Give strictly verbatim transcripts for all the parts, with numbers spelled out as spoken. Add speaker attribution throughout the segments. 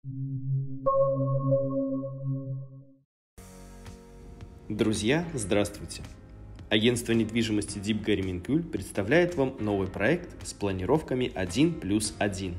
Speaker 1: Друзья, здравствуйте! Агентство недвижимости Дипгари Минкюль представляет вам новый проект с планировками один плюс один.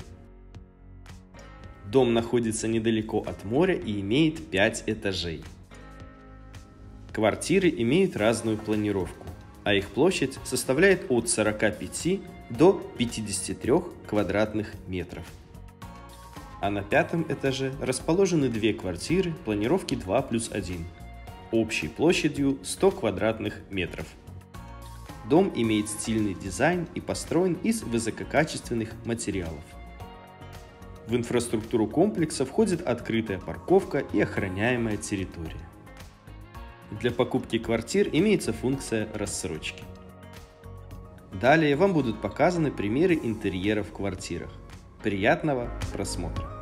Speaker 1: Дом находится недалеко от моря и имеет пять этажей. Квартиры имеют разную планировку, а их площадь составляет от сорока пяти до пятидесяти трёх квадратных метров. А на пятом этаже расположены две квартиры планировки два плюс один, общей площадью сто квадратных метров. Дом имеет стильный дизайн и построен из высококачественных материалов. В инфраструктуру комплекса входит открытая парковка и охраняемая территория. Для покупки квартир имеется функция рассрочки. Далее вам будут показаны примеры интерьера в квартирах. Приятного просмотра!